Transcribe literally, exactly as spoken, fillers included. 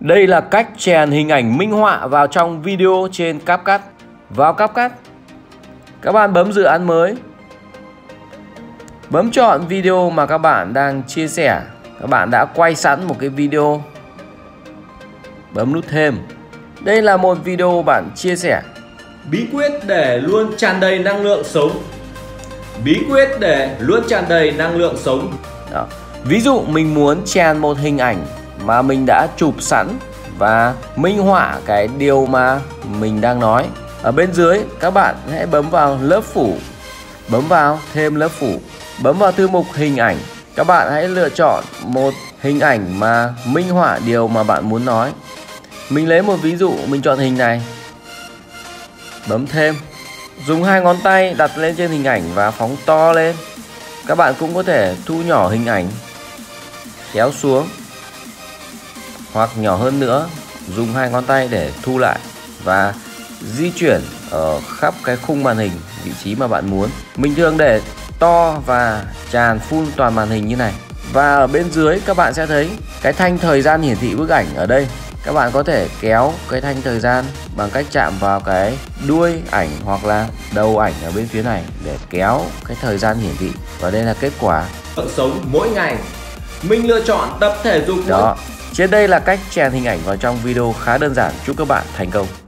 Đây là cách chèn hình ảnh minh họa vào trong video trên CapCut. Vào CapCut, các bạn bấm dự án mới, bấm chọn video mà các bạn đang chia sẻ. Các bạn đã quay sẵn một cái video, bấm nút thêm. Đây là một video bạn chia sẻ. Bí quyết để luôn tràn đầy năng lượng sống. Bí quyết để luôn tràn đầy năng lượng sống. Đó. Ví dụ mình muốn chèn một hình ảnh mà mình đã chụp sẵn và minh họa cái điều mà mình đang nói. Ở bên dưới các bạn hãy bấm vào lớp phủ, bấm vào thêm lớp phủ, bấm vào thư mục hình ảnh. Các bạn hãy lựa chọn một hình ảnh mà minh họa điều mà bạn muốn nói. Mình lấy một ví dụ, mình chọn hình này, bấm thêm, dùng hai ngón tay đặt lên trên hình ảnh và phóng to lên. Các bạn cũng có thể thu nhỏ hình ảnh, kéo xuống, hoặc nhỏ hơn nữa, dùng hai ngón tay để thu lại và di chuyển ở khắp cái khung màn hình vị trí mà bạn muốn. Mình thường để to và tràn full toàn màn hình như này. Và ở bên dưới các bạn sẽ thấy cái thanh thời gian hiển thị bức ảnh ở đây. Các bạn có thể kéo cái thanh thời gian bằng cách chạm vào cái đuôi ảnh hoặc là đầu ảnh ở bên phía này để kéo cái thời gian hiển thị. Và đây là kết quả sống mỗi ngày. Mình lựa chọn tập thể dục đó. Trên đây là cách chèn hình ảnh vào trong video khá đơn giản. Chúc các bạn thành công.